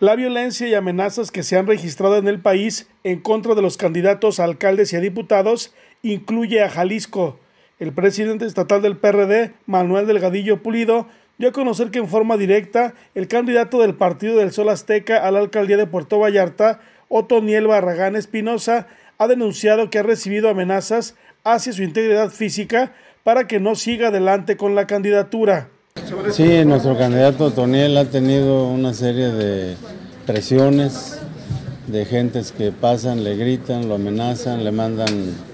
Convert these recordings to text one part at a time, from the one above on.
La violencia y amenazas que se han registrado en el país en contra de los candidatos a alcaldes y a diputados incluye a Jalisco. El presidente estatal del PRD, Manuel Delgadillo Pulido, dio a conocer que en forma directa el candidato del Partido del Sol Azteca a la alcaldía de Puerto Vallarta, Otoniel Barragán Espinosa, ha denunciado que ha recibido amenazas hacia su integridad física para que no siga adelante con la candidatura. Sí, nuestro candidato Otoniel ha tenido una serie de presiones de gentes que pasan, le gritan, lo amenazan, le mandan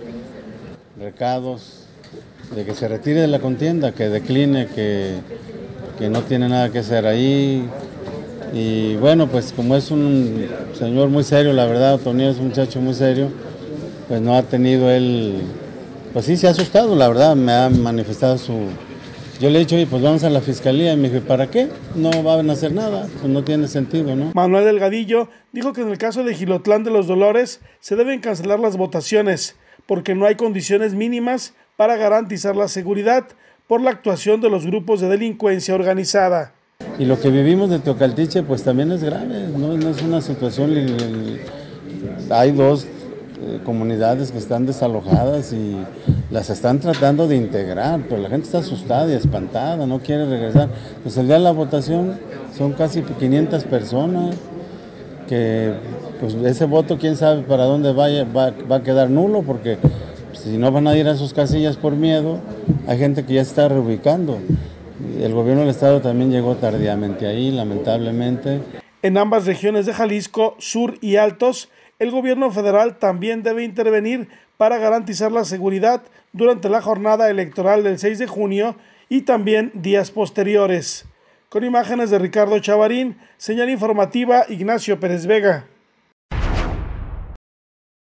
recados de que se retire de la contienda, que decline, que no tiene nada que hacer ahí. Y bueno, pues como es un señor muy serio, la verdad, Otoniel es un muchacho muy serio, pues no ha tenido él, pues sí se ha asustado, la verdad, me ha manifestado su... Yo le he dicho, oye, pues vamos a la fiscalía, y me dijo, ¿para qué? No van a hacer nada, pues no tiene sentido, ¿no? Manuel Delgadillo dijo que en el caso de Jilotlán de los Dolores se deben cancelar las votaciones porque no hay condiciones mínimas para garantizar la seguridad por la actuación de los grupos de delincuencia organizada. Y lo que vivimos de Teocaltiche pues también es grave, no es una situación, hay dos comunidades que están desalojadas y las están tratando de integrar, pero la gente está asustada y espantada, no quiere regresar. Pues el día de la votación son casi 500 personas, que pues ese voto quién sabe para dónde va a quedar nulo, porque si no van a ir a sus casillas por miedo, hay gente que ya está reubicando. El gobierno del estado también llegó tardíamente ahí, lamentablemente. En ambas regiones de Jalisco, Sur y Altos, el gobierno federal también debe intervenir para garantizar la seguridad durante la jornada electoral del 6 de junio y también días posteriores. Con imágenes de Ricardo Chavarín, señal informativa Ignacio Pérez Vega.